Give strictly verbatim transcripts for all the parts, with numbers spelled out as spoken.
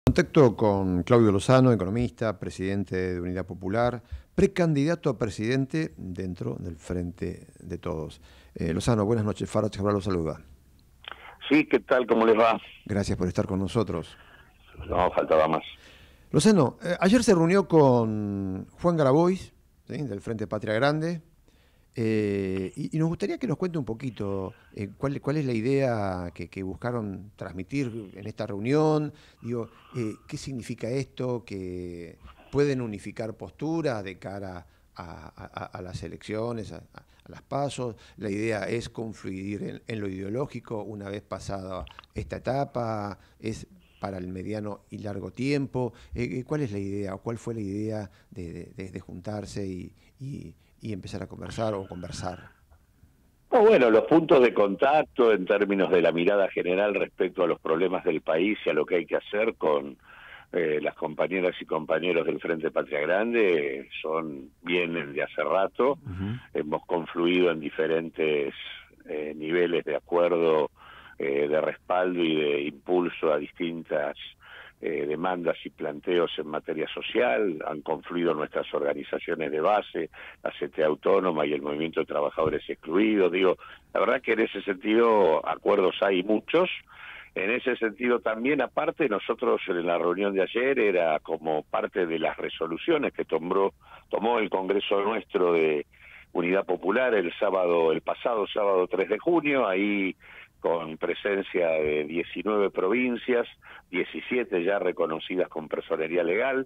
Contacto con Claudio Lozano, economista, presidente de Unidad Popular, precandidato a presidente dentro del Frente de Todos. Eh, Lozano, buenas noches. Farah Chabral lo saluda. Sí, ¿qué tal? ¿Cómo les va? Gracias por estar con nosotros. No, faltaba más. Lozano, eh, ayer se reunió con Juan Grabois, ¿sí?, del Frente Patria Grande, eh, y, y nos gustaría que nos cuente un poquito eh, cuál, cuál es la idea que, que buscaron transmitir en esta reunión. Digo, eh, ¿qué significa esto? ¿Que pueden unificar posturas de cara a, a, a las elecciones, a, a las PASO? ¿La idea es confluir en, en lo ideológico una vez pasada esta etapa? ¿Es para el mediano y largo tiempo? Eh, ¿Cuál es la idea o cuál fue la idea de, de, de juntarse y, y, y empezar a conversar o conversar? Oh, bueno, los puntos de contacto en términos de la mirada general respecto a los problemas del país y a lo que hay que hacer con eh, las compañeras y compañeros del Frente Patria Grande son vienen de hace rato. Uh-huh. Hemos confluido en diferentes eh, niveles de acuerdo, eh, de respaldo y de impulso a distintas Eh, demandas y planteos en materia social. Han confluido nuestras organizaciones de base, la C T A Autónoma y el Movimiento de Trabajadores Excluidos. Digo, la verdad que en ese sentido acuerdos hay muchos. En ese sentido también, aparte, nosotros en la reunión de ayer era como parte de las resoluciones que tomó, tomó el Congreso nuestro de Unidad Popular el sábado, el pasado sábado tres de junio, ahí con presencia de diecinueve provincias, diecisiete ya reconocidas con personería legal,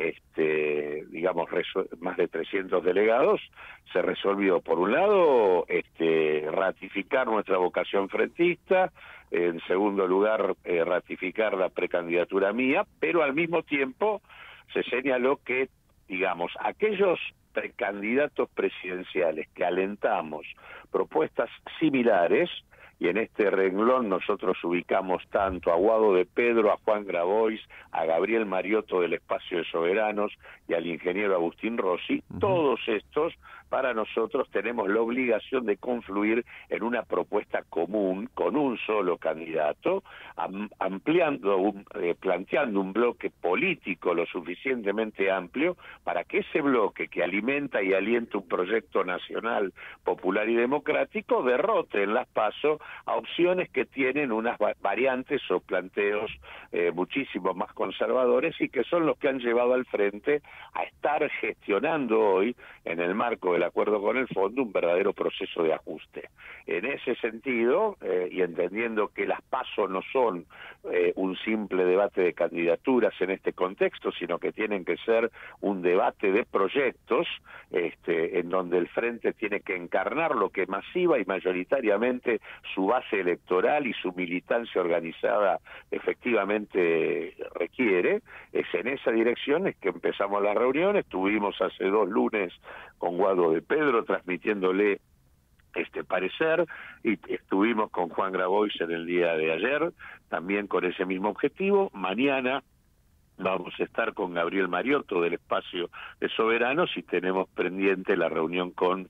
este, digamos más de trescientos delegados. Se resolvió, por un lado, este, ratificar nuestra vocación frentista, en segundo lugar, eh, ratificar la precandidatura mía, pero al mismo tiempo se señaló que, digamos, aquellos precandidatos presidenciales que alentamos propuestas similares, y en este renglón nosotros ubicamos tanto a Guado de Pedro, a Juan Grabois, a Gabriel Mariotto del Espacio de Soberanos y al ingeniero Agustín Rossi. Uh-huh. Todos estos, para nosotros, tenemos la obligación de confluir en una propuesta común con un solo candidato, am ampliando, un, eh, planteando un bloque político lo suficientemente amplio para que ese bloque que alimenta y alienta un proyecto nacional, popular y democrático derrote en las PASO a opciones que tienen unas variantes o planteos eh, muchísimo más conservadores y que son los que han llevado al frente a estar gestionando hoy, en el marco del acuerdo con el fondo, un verdadero proceso de ajuste. En ese sentido, eh, y entendiendo que las PASO no son eh, un simple debate de candidaturas en este contexto, sino que tienen que ser un debate de proyectos, este, en donde el frente tiene que encarnar lo que masiva y mayoritariamente su base electoral y su militancia organizada efectivamente requiere. Es en esa dirección es que empezamos la reunión. Estuvimos hace dos lunes con Guado de Pedro transmitiéndole este parecer, y estuvimos con Juan Grabois en el día de ayer, también con ese mismo objetivo. Mañana vamos a estar con Gabriel Mariotto del Espacio de Soberanos y tenemos pendiente la reunión con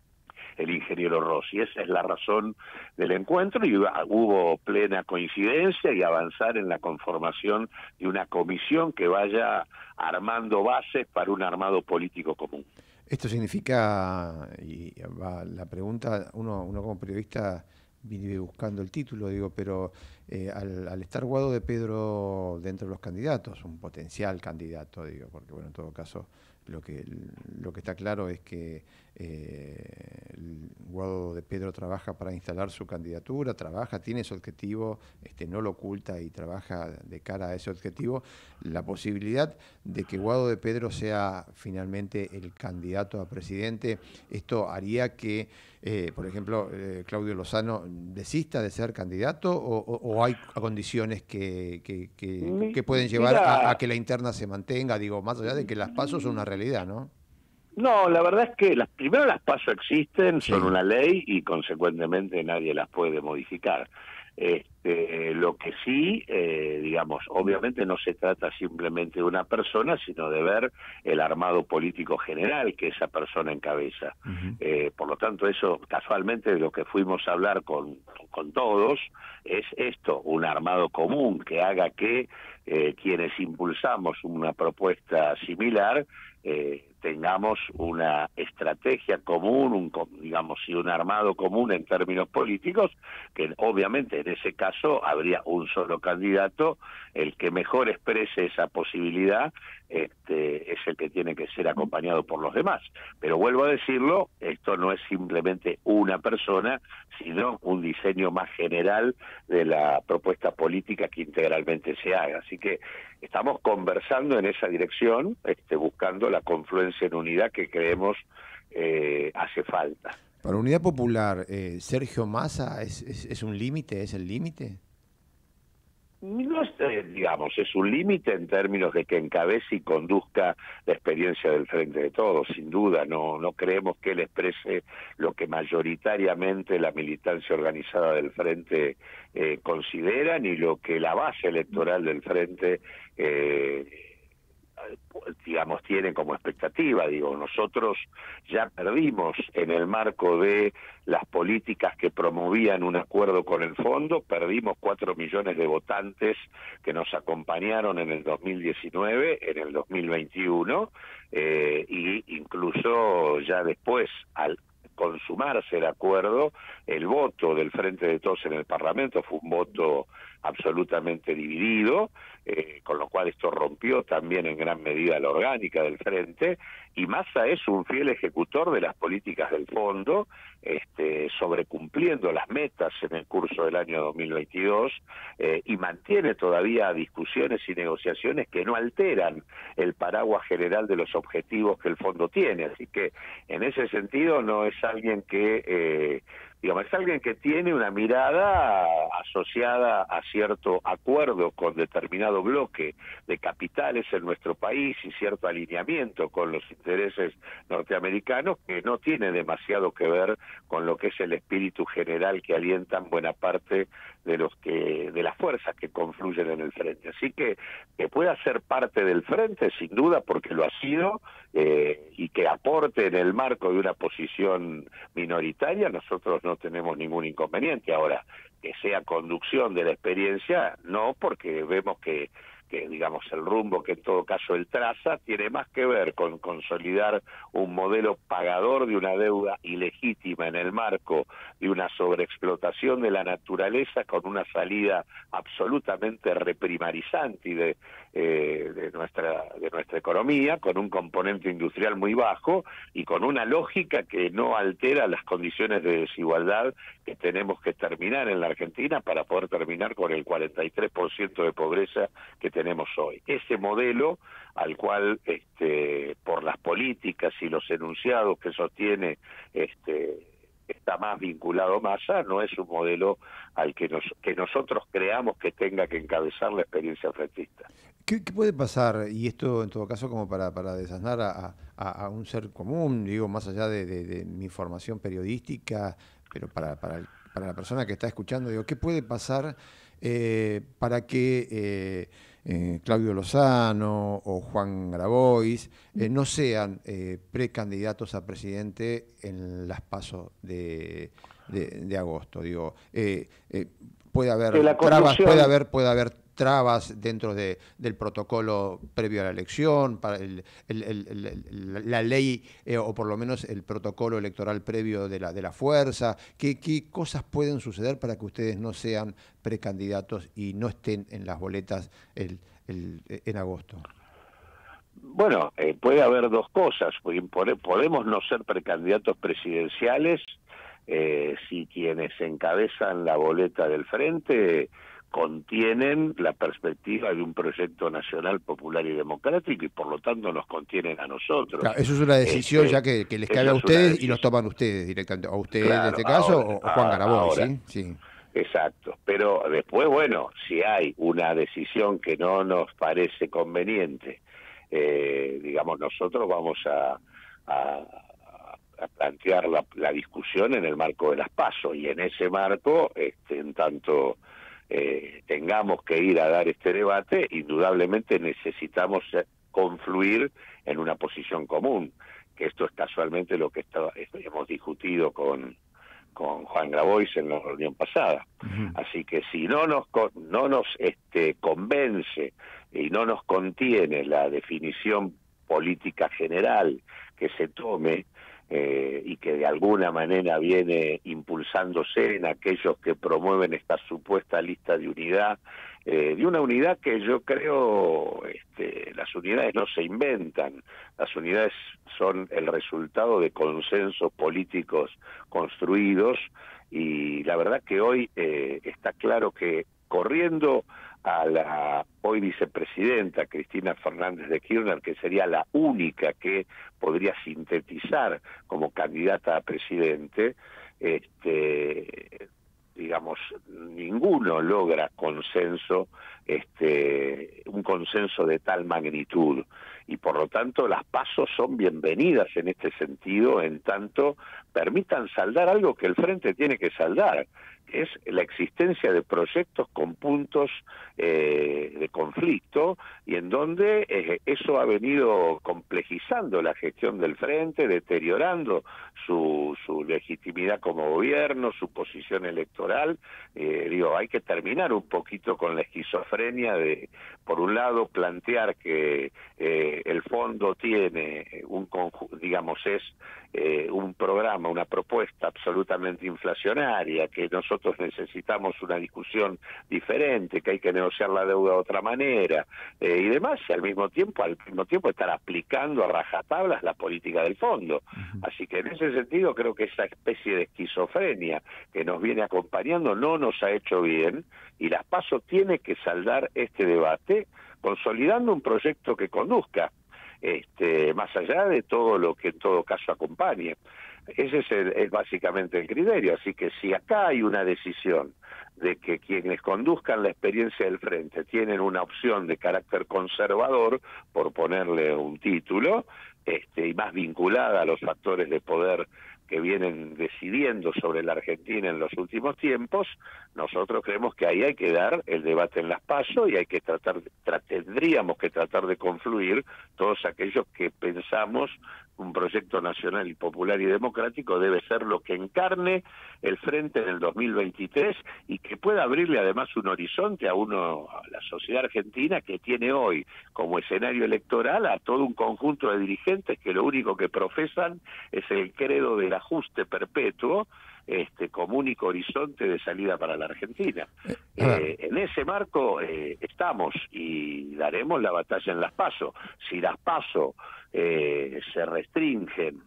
el ingeniero Rossi. Esa es la razón del encuentro y hubo plena coincidencia y avanzar en la conformación de una comisión que vaya armando bases para un armado político común. Esto significa, y va la pregunta, uno, uno como periodista vive buscando el título, digo, pero eh, al, al estar Guado de Pedro dentro de los candidatos, un potencial candidato, digo, porque bueno, en todo caso lo que lo que está claro es que eh, Guado de Pedro trabaja para instalar su candidatura, trabaja, tiene ese objetivo, este, no lo oculta y trabaja de cara a ese objetivo. La posibilidad de que Guado de Pedro sea finalmente el candidato a presidente, esto haría que, eh, por ejemplo, eh, Claudio Lozano desista de ser candidato o, o, o hay condiciones que, que, que, que pueden llevar a, a que la interna se mantenga, digo, más allá de que las PASO son una realidad, ¿no? No, la verdad es que las primero las PASO existen, Sí. Son una ley y consecuentemente nadie las puede modificar. Este, lo que sí, eh, digamos, obviamente no se trata simplemente de una persona, sino de ver el armado político general que esa persona encabeza. Uh-huh. Eh, por lo tanto, eso casualmente de lo que fuimos a hablar con, con todos es esto, un armado común que haga que eh, quienes impulsamos una propuesta similar, eh, tengamos una estrategia común, un, digamos, y un armado común en términos políticos, que obviamente en ese caso habría un solo candidato, el que mejor exprese esa posibilidad este, es el que tiene que ser acompañado por los demás. Pero vuelvo a decirlo, esto no es simplemente una persona, sino un diseño más general de la propuesta política que integralmente se haga. Así que estamos conversando en esa dirección, este, buscando la confluencia en unidad que creemos eh, hace falta. Para Unidad Popular, eh, ¿Sergio Massa es, es, es un límite? ¿Es el límite? No es, eh, digamos, es un límite en términos de que encabece y conduzca la experiencia del Frente de Todos, sin duda. No, no creemos que él exprese lo que mayoritariamente la militancia organizada del Frente eh, considera, ni lo que la base electoral del Frente eh, digamos, tiene como expectativa. Digo, nosotros ya perdimos en el marco de las políticas que promovían un acuerdo con el fondo, perdimos cuatro millones de votantes que nos acompañaron en el dos mil diecinueve, en el dos mil veintiuno, eh, y incluso ya después, al consumarse el acuerdo, el voto del Frente de Todos en el Parlamento fue un voto absolutamente dividido, eh, con lo cual esto rompió también en gran medida la orgánica del Frente, y Massa es un fiel ejecutor de las políticas del fondo, este, sobrecumpliendo las metas en el curso del año dos mil veintidós, eh, y mantiene todavía discusiones y negociaciones que no alteran el paraguas general de los objetivos que el fondo tiene. Así que en ese sentido no es alguien que... Eh, digamos, es alguien que tiene una mirada asociada a cierto acuerdo con determinado bloque de capitales en nuestro país y cierto alineamiento con los intereses norteamericanos, que no tiene demasiado que ver con lo que es el espíritu general que alientan buena parte de los que de las fuerzas que confluyen en el Frente. Así que que pueda ser parte del Frente, sin duda, porque lo ha sido, eh, y que aporte en el marco de una posición minoritaria, nosotros no tenemos ningún inconveniente. Ahora, que sea conducción de la experiencia, no, porque vemos que que digamos el rumbo que en todo caso él traza tiene más que ver con consolidar un modelo pagador de una deuda ilegítima en el marco de una sobreexplotación de la naturaleza, con una salida absolutamente reprimarizante de, eh, de nuestra de nuestra economía, con un componente industrial muy bajo y con una lógica que no altera las condiciones de desigualdad que tenemos que terminar en la Argentina para poder terminar con el cuarenta y tres por ciento de pobreza que tenemos hoy. Ese modelo al cual, este, por las políticas y los enunciados que sostiene, este, está más vinculado Massa, no es un modelo al que, nos, que nosotros creamos que tenga que encabezar la experiencia frentista. ¿Qué, ¿Qué puede pasar, y esto en todo caso como para, para desasnar a, a, a un ser común, digo, más allá de, de, de mi formación periodística, pero para, para, el, para la persona que está escuchando, digo, ¿qué puede pasar eh, para que eh, eh, Claudio Lozano o Juan Grabois eh, no sean eh, precandidatos a presidente en las PASO de, de, de agosto? Digo, eh, eh, puede haber trabas, puede haber, puede haber trabas dentro de, del protocolo previo a la elección, para el, el, el, el, la ley eh, o por lo menos el protocolo electoral previo de la, de la fuerza. ¿Qué, ¿Qué cosas pueden suceder para que ustedes no sean precandidatos y no estén en las boletas el, el, en agosto? Bueno, eh, puede haber dos cosas. Podemos no ser precandidatos presidenciales eh, si quienes encabezan la boleta del Frente contienen la perspectiva de un proyecto nacional, popular y democrático, y por lo tanto nos contienen a nosotros. Claro, eso es una decisión este, ya que, que les cabe a ustedes y los toman ustedes directamente, a ustedes claro, en este caso, ahora, o, o Juan Grabois, ¿sí? Sí. Exacto, pero después, bueno, si hay una decisión que no nos parece conveniente, eh, digamos, nosotros vamos a, a, a plantear la, la discusión en el marco de las PASO, y en ese marco, este, en tanto eh, tengamos que ir a dar este debate, indudablemente necesitamos confluir en una posición común, que esto es casualmente lo que está, hemos discutido con con Juan Grabois en la reunión pasada. Uh-huh. Así que si no nos no nos este convence y no nos contiene la definición política general que se tome, eh, y que de alguna manera viene impulsándose en aquellos que promueven esta supuesta lista de unidad, eh, de una unidad que yo creo, este, las unidades no se inventan, las unidades son el resultado de consensos políticos construidos, y la verdad que hoy eh, está claro que corriendo a la hoy vicepresidenta Cristina Fernández de Kirchner, que sería la única que podría sintetizar como candidata a presidente, este, digamos, ninguno logra consenso, este, un consenso de tal magnitud, y por lo tanto las pasos son bienvenidas en este sentido, en tanto permitan saldar algo que el Frente tiene que saldar, que es la existencia de proyectos con puntos eh, de conflicto, y en donde eh, eso ha venido complejizando la gestión del Frente, deteriorando su, su legitimidad como gobierno, su posición electoral. Eh, digo, hay que terminar un poquito con la esquizofrenia de, por un lado, plantear que eh, el fondo tiene un, digamos, es eh, un programa, una propuesta absolutamente inflacionaria, que nosotros necesitamos una discusión diferente, que hay que negociar la deuda de otra manera, eh, y demás, y al mismo tiempo, al mismo tiempo estar aplicando a rajatablas la política del fondo. Uh-huh. Así que en ese sentido creo que esa especie de esquizofrenia que nos viene acompañando no nos ha hecho bien, y las PASO tiene que saldar este debate consolidando un proyecto que conduzca, este, más allá de todo lo que en todo caso acompañe. Ese es, el, es básicamente el criterio. Así que si acá hay una decisión de que quienes conduzcan la experiencia del Frente tienen una opción de carácter conservador, por ponerle un título, este, y más vinculada a los factores de poder que vienen decidiendo sobre la Argentina en los últimos tiempos, nosotros creemos que ahí hay que dar el debate en las PASO, y hay que tratar, tra tendríamos que tratar de confluir todos aquellos que pensamos un proyecto nacional y popular y democrático debe ser lo que encarne el Frente en el dos mil veintitrés, y que pueda abrirle además un horizonte a uno, a la sociedad argentina, que tiene hoy como escenario electoral a todo un conjunto de dirigentes que lo único que profesan es el credo del ajuste perpetuo, este, como único horizonte de salida para la Argentina. Eh, en ese marco eh, estamos, y daremos la batalla en las PASO. Si las PASO eh, se restringen,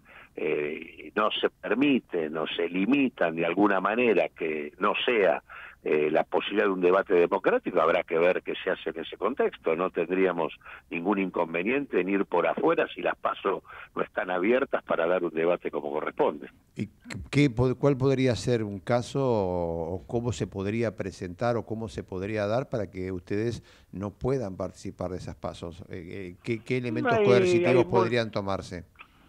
eh, no se permiten o se limitan de alguna manera que no sea eh, la posibilidad de un debate democrático, habrá que ver qué se hace en ese contexto. No tendríamos ningún inconveniente en ir por afuera si las PASO no están abiertas para dar un debate como corresponde. ¿Y qué, cuál podría ser un caso, o cómo se podría presentar, o cómo se podría dar para que ustedes no puedan participar de esas PASOs? ¿Qué, qué elementos hay, coercitivos hay, podrían tomarse?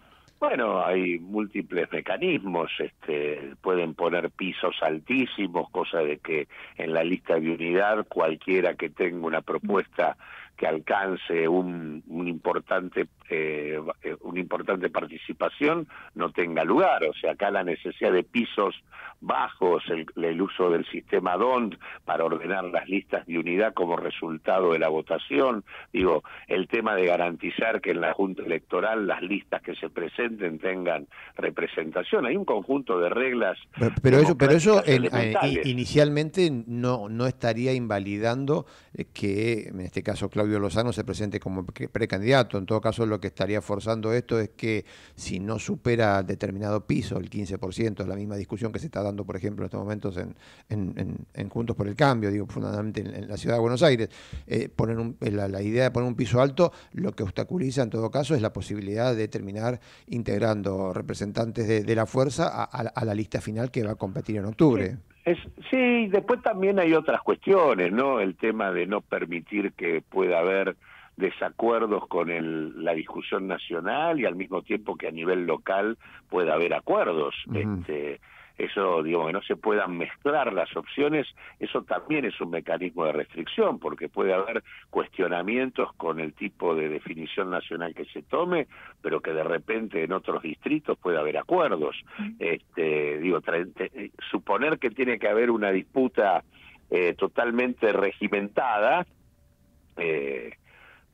Bueno, hay múltiples mecanismos, este, pueden poner pisos altísimos, cosa de que en la lista de unidad cualquiera que tenga una propuesta que alcance un, un importante eh, una importante participación no tenga lugar. O sea, acá la necesidad de pisos bajos, el, el uso del sistema D O N T para ordenar las listas de unidad como resultado de la votación, digo, el tema de garantizar que en la Junta Electoral las listas que se presenten tengan representación. Hay un conjunto de reglas. Pero, pero eso, pero eso en, eh, inicialmente no, no estaría invalidando que en este caso Claudio Lozano se presente como precandidato. En todo caso, lo que estaría forzando esto es que si no supera determinado piso, el quince por ciento, la misma discusión que se está dando, por ejemplo, en estos momentos en, en, en, en Juntos por el Cambio, digo, fundamentalmente en, en la ciudad de Buenos Aires, eh, poner un, la, la idea de poner un piso alto, lo que obstaculiza en todo caso es la posibilidad de terminar integrando representantes de, de la fuerza a, a, a la lista final que va a competir en octubre. Es, sí, después también hay otras cuestiones, ¿no? El tema de no permitir que pueda haber desacuerdos con el, la discusión nacional, y al mismo tiempo que a nivel local pueda haber acuerdos. Uh-huh. Este, eso, digo, que no se puedan mezclar las opciones, eso también es un mecanismo de restricción, porque puede haber cuestionamientos con el tipo de definición nacional que se tome, pero que de repente en otros distritos puede haber acuerdos. Este, digo, tra- suponer que tiene que haber una disputa eh, totalmente regimentada, eh,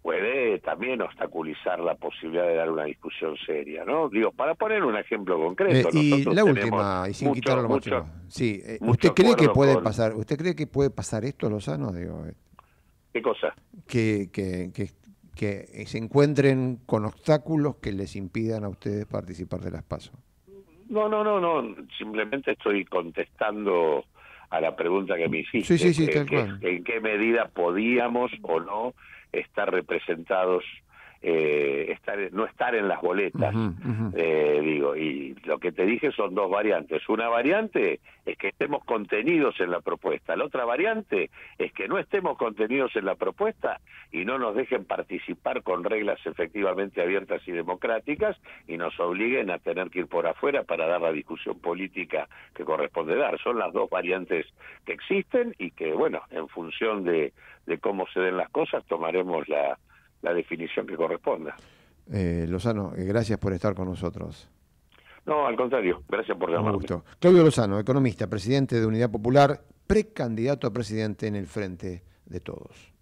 puede también obstaculizar la posibilidad de dar una discusión seria, ¿no? Digo, para poner un ejemplo concreto, Eh, y nosotros la tenemos última, y sin mucho, quitarlo más mucho, tiempo. Sí, eh, mucho ¿usted cree que acuerdo puede con... pasar, usted cree que puede pasar esto, Lozano? Digo, eh, ¿Qué cosa? que, que, que, que se encuentren con obstáculos que les impidan a ustedes participar de las PASO. No, no, no, no, simplemente estoy contestando a la pregunta que me Sí, hiciste, sí, sí, que, tal que cual. en qué medida podíamos o no estar representados, eh, estar, no estar en las boletas, Ujú, ujú. eh, digo, y lo que te dije son dos variantes. Una variante es que estemos contenidos en la propuesta, la otra variante es que no estemos contenidos en la propuesta y no nos dejen participar con reglas efectivamente abiertas y democráticas y nos obliguen a tener que ir por afuera para dar la discusión política que corresponde dar. Son las dos variantes que existen y que, bueno, en función de, de cómo se den las cosas, tomaremos la, la definición que corresponda. Eh, Lozano, eh, gracias por estar con nosotros. No, al contrario, gracias por Un llamarme. gusto. Claudio Lozano, economista, presidente de Unidad Popular, precandidato a presidente en el Frente de Todos.